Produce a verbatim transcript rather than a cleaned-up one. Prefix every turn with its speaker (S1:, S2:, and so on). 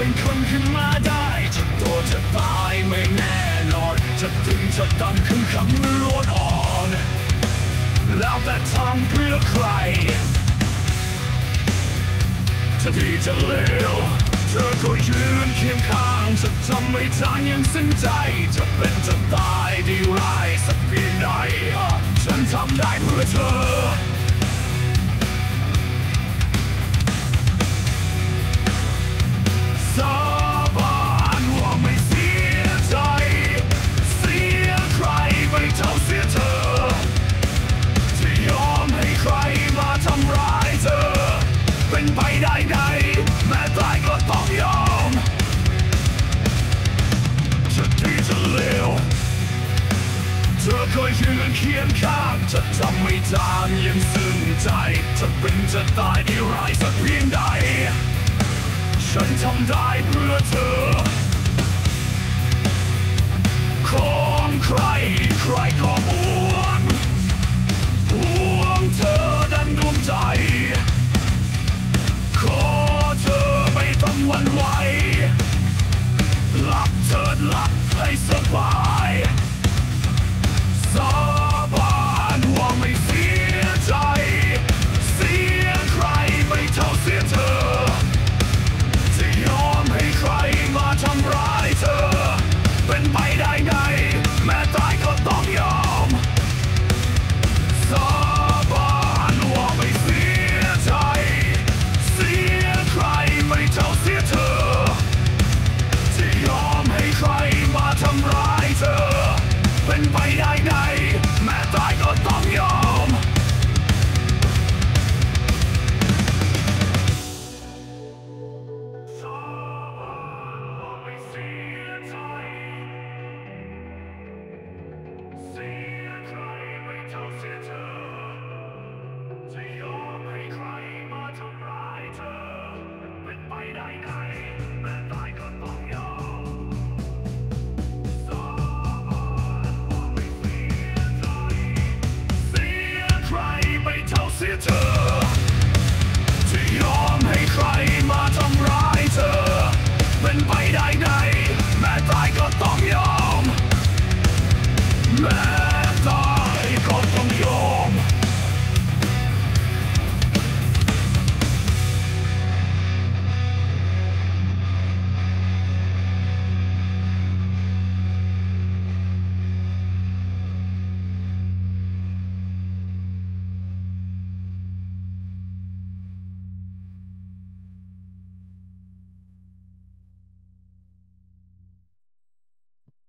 S1: เป็นคนขึ้นมาได้จะโดนจะตายไม่แน่นอนจะถึงจะดังขึ้นคำล้วนอ่อนแล้วแต่ทำเพื่อใครจะดีจะเลวเธอก็ยืนเคียงข้างจะทำไม่ทางยังสิ้นใจจะเป็นจะตายดีร้ายสักเพียงใดฉันทำได้เพื่อเธอสาบานว่าไม่เสียใจเสียใครไม่เท่าเสียเธอที่ยอมให้ใครมาทำร้ายเธอเป็นไปได้ไงแม้ตายก็ต้องยอมจะดีจะเลวเธอเคยยืนเคียงข้างจะทำไม่ทางยังซึ้งใจจะเป็นจะตายดีร้ายสักเพียงใดฉันทำได้เพื่อเธอของใครใครก็ห่วงห่วงเธอดังดวงใจขอเธอไม่ต้องหวั่นไหวหลับเถิดหลับให้สบาย